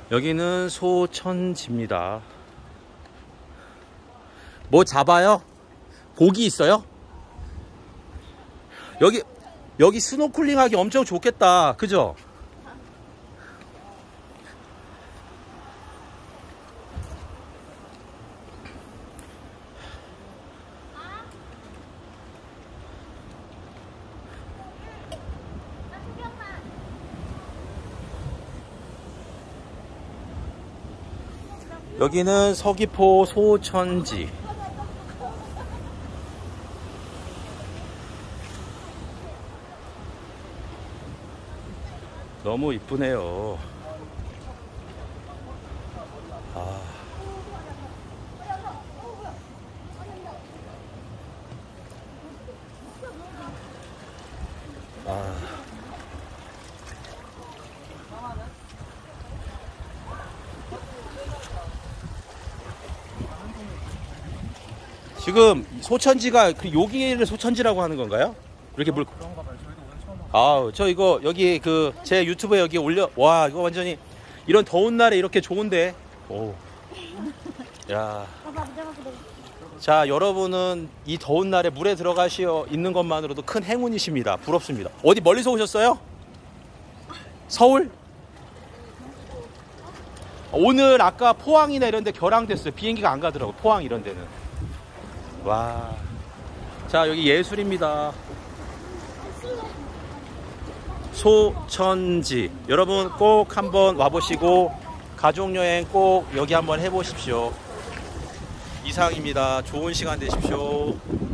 여기는 소천지입니다. 뭐 잡아요? 고기 있어요? 여기 스노클링 하기 엄청 좋겠다. 그죠? 여기는 서귀포 소천지. 너무 이쁘네요. 지금 소천지가 여기를 소천지라고 하는 건가요? 이렇게 물. 그런가 봐요. 저희도 오늘 처음 저 이거 여기 제 유튜브에 여기 올려. 와, 이거 완전히 이런 더운 날에 이렇게 좋은데. 오. 야. 자, 여러분은 이 더운 날에 물에 들어가시어 있는 것만으로도 큰 행운이십니다. 부럽습니다. 어디 멀리서 오셨어요? 서울? 오늘 아까 포항이나 이런 데 결항됐어요. 비행기가 안 가더라고. 포항 이런 데는. 와. 자, 여기 예술입니다. 소천지. 여러분 꼭 한번 와보시고 가족여행 꼭 여기 한번 해보십시오. 이상입니다. 좋은 시간 되십시오.